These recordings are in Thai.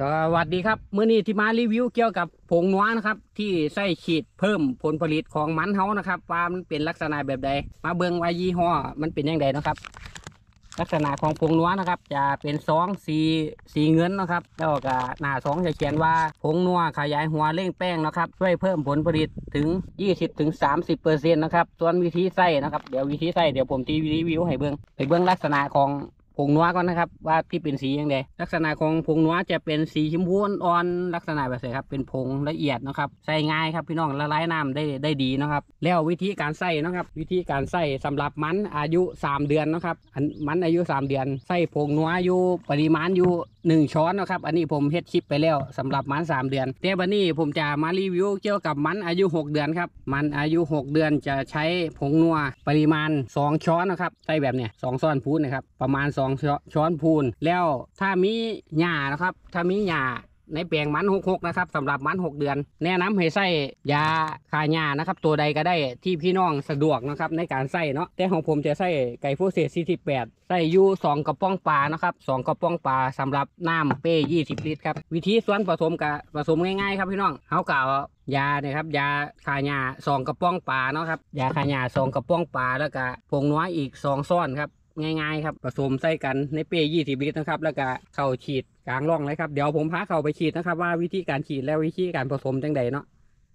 สวัสดีครับมื้อนี้ที่มารีวิวเกี่ยวกับผงนัวนะครับที่ใส่ฉีดเพิ่มผลผลิตของมันเฮานะครับว่ามันเป็นลักษณะแบบใดมาเบิ่งว่ายี่ห้อมันเป็นยังไงนะครับลักษณะของผงนัวนะครับจะเป็นซองสีเงินนะครับแล้วก็หน้าซองจะเขียนว่าผงนัวขยายหัวเร่งแป้งนะครับช่วยเพิ่มผลผลิตถึง 20-30% นะครับส่วนวิธีใส่นะครับเดี๋ยววิธีใส่เดี๋ยวผมทีรีวิวให้เบิ่งลักษณะของผงนัวก่อนนะครับว่าที่เป็นสีอย่างไรลักษณะของผงนัวจะเป็นสีชมพูอ่อนลักษณะแบบนี้ครับเป็นผงละเอียดนะครับใส่ง่ายครับพี่น้องละลายน้ำได้ดีนะครับแล้ววิธีการใส่นะครับวิธีการใส่สำหรับมันอายุ3เดือนนะครับมันอายุ3เดือนใส่ผงนัวอยู่ปริมาณอยู่1 ช้อนนะครับอันนี้ผมเฮ็ดคลิปไปแล้วสำหรับมัน3เดือนแต่วันนี้ผมจะมารีวิวเกี่ยวกับมันอายุ6เดือนครับมันอายุ6เดือนจะใช้ผงนัวปริมาณ2 ช้อนนะครับใส่แบบเนี้ย2 ช้อนพูนนะครับประมาณ2 ช้อนพูนแล้วถ้ามีหญ้านะครับถ้ามีหญ้าในแปลงมัน66นะครับสำหรับมัน6เดือนแนะนำให้ใส่ยาฆ่าหญ้านะครับตัวใดก็ได้ที่พี่น้องสะดวกนะครับในการใส่เนาะแต่ของผมจะใส่ไกลโฟเสต48ใส่อยู่2 กระป๋องปลานะครับ2 กระป๋องปลาสำหรับน้ำเป้20 ลิตรครับวิธีส่วนผสมกับผสมง่ายๆครับพี่น้องเขากล่าวยาเนี่ยครับยาฆ่าหญ้า2 กระป๋องปลาเนาะครับยาฆ่าหญ้า2 กระป๋องปลาแล้วก็ผงนัวอีก2 ช้อนครับง่ายๆครับผสมใส่กันในเป้20 ลิตรนะครับแล้วก็เข้าฉีดกลางร่องเลยครับเดี๋ยวผมพาเข้าไปฉีดนะครับว่าวิธีการฉีดและวิธีการผสมจังใดเนาะ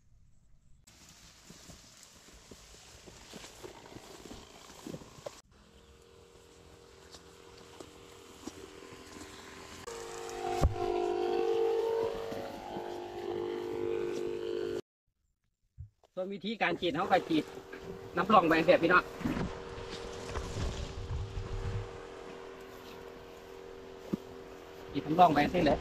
ส่วนวิธีการฉีดเขาก็ฉีดน้ำร่องไปเสียพี่เนาะฉีดน้ำร่องไปเสียเลย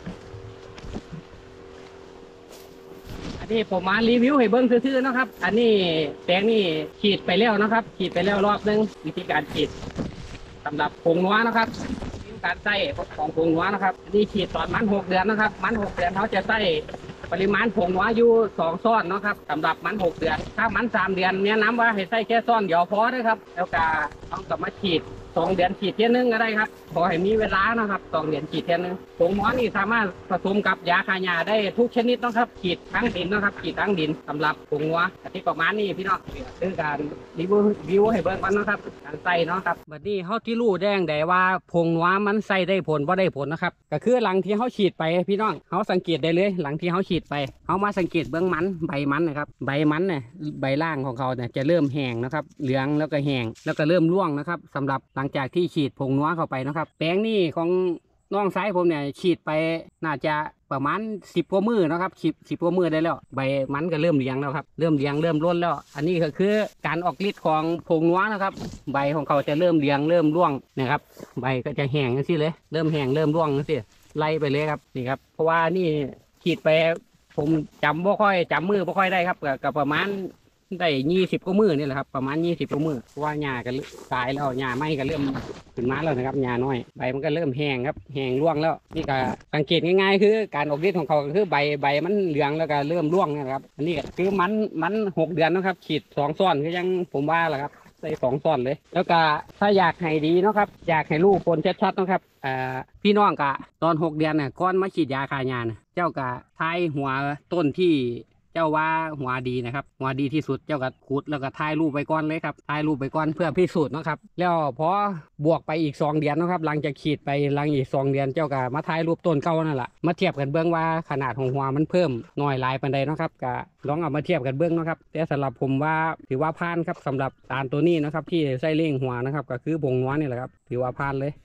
อันนี้ผมมารีวิวให้เบิ้งซื่อๆนะครับอันนี้แปลงนี่ฉีดไปแล้วนะครับฉีดไปแล้วรอบนึงวิธีการฉีดสำหรับผงนัวนะครับวิธีการใส่ของผงนัวนะครับอันนี้ฉีดตอนมัน6เดือนนะครับมัน6เดือนเขาจะใส่ปริมาณผงนัวอยู่2 ช้อนนะครับสำหรับมัน6เดือนถ้ามัน3เดือนแนะนำว่าให้ใส่แค่ช้อนเดียวพอนะครับแล้วก็ต้องกลับมาฉีด2 เดือนฉีดเที่ยนึงก็ได้ครับขอให้มีเวลานะครับ2 เดือนฉีดเที่ยนึงผงนัวนี่สามารถผสมกับยาฆ่าหญ้าได้ทุกชนิดนะครับฉีดทั้งดินนะครับฉีดทั้งดินสำหรับผงนัวที่ประมาณนี้พี่น้องคือการรีวิวให้เบิ่งกันนะครับการใส่เนาะครับบัดนี้เขาที่รู้แดงได้ว่าผงนัวมันใส่ได้ผลบ่ได้ผลนะครับก็คือหลังที่เขาฉีดไปพี่น้องเขาสังเกตได้เลยหลังที่เขาฉีดไปเขามาสังเกตเบื้องมันใบมันนะครับใบมันเนี่ยใบล่างของเขาเนี่ยจะเริ่มแห้งนะครับเหลืองแล้วก็แห้งแล้วก็เริ่มร่วงนะครับสำหรับหลังจากที่ฉีดผงนัวเข้าไปนะครับแปลงนี้ของน้องซ้ายผมเนี่ยฉีดไปน่าจะประมาณ10 กว่ามือนะครับ10 กว่ามือได้แล้วใบมันก็เริ่มเลี้ยงแล้วครับเริ่มเลี้ยงเริ่มร่นแล้วอันนี้ก็คือการออกฤทธิ์ของผงนัวนะครับใบของเขาจะเริ่มเลี้ยงเริ่มร่วงนะครับใบก็จะแห้งอย่างนี้เลยเริ่มแห้งเริ่มร่วงอย่างนี้ไล่ไปเลยครับนี่ครับเพราะว่านี่ฉีดไปผมจำมือบ่ค่อยได้ครับกับประมาณได้20 กว่ามือนี่แหละครับประมาณ20 กว่ามือเพราะว่าหญ้าก็ตายแล้วหญ้าไม่ก็เริ่มขึ้นมาแล้วนะครับหญ้าน้อยใบมันก็เริ่มแห้งครับแห้งร่วงแล้วนี่ก็สังเกตง่ายๆคือการออกฤทธิ์ของเขาคือใบมันเหลืองแล้วก็เริ่มร่วงนะครับอันนี้คือมัน6 เดือนนะครับฉีด2 ช้อนก็ยังผมว่าแหละครับใส่2 ช้อนเลยแล้วก็ถ้าอยากให้ดีนะครับอยากให้ลูกผลชัดๆนะครับพี่น้องกะตอน6 เดือนเนี่ยก่อนมาฉีดยาฆ่าหญ้าเนี่ยเจ้ากะทายหัวต้นที่เจ้าว่าหัวดีนะครับหัวดีที่สุดเจ้าก็ขุดแล้วก็ถ่ายรูปไปก่อนเลยครับถ่ายรูปไปก่อนเพื่อพิสูจน์นะครับแล้วพอบวกไปอีก2 เดือนนะครับหลังจากฉีดไปหลังอีก2 เดือนเจ้าก็มาถ่ายรูปต้นเก่านั่นแหละมาเทียบกันเบื้องว่าขนาดของหัวมันเพิ่มน้อยหลายปานใดนะครับก็ลองเอามาเทียบกันเบื้องนะครับแต่สำหรับผมว่าถือว่าผ่านครับสำหรับสารตัวนี้นะครับที่ใส่เร่งหัวนะครับก็คือผงนัวนี่แหละครับถือว่าผ่านเลย